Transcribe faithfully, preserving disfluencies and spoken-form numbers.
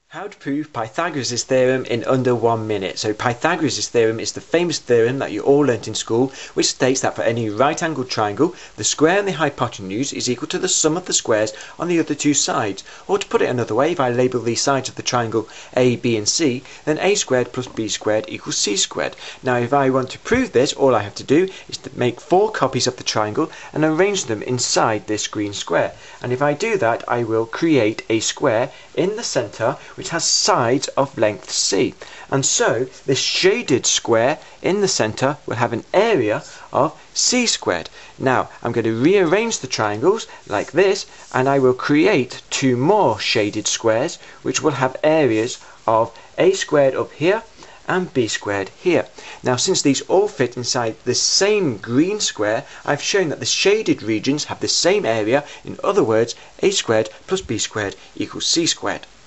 How to prove Pythagoras' theorem in under one minute. So Pythagoras' theorem is the famous theorem that you all learnt in school, which states that for any right-angled triangle, the square and the hypotenuse is equal to the sum of the squares on the other two sides. Or to put it another way, if I label these sides of the triangle A, B and C, then A squared plus B squared equals C squared. Now if I want to prove this, all I have to do is to make four copies of the triangle and arrange them inside this green square. And if I do that, I will create a square in the centre which has sides of length C. And so this shaded square in the centre will have an area of C squared. Now I'm going to rearrange the triangles like this, and I will create two more shaded squares which will have areas of A squared up here and B squared here. Now since these all fit inside the same green square, I've shown that the shaded regions have the same area. In other words, A squared plus B squared equals C squared.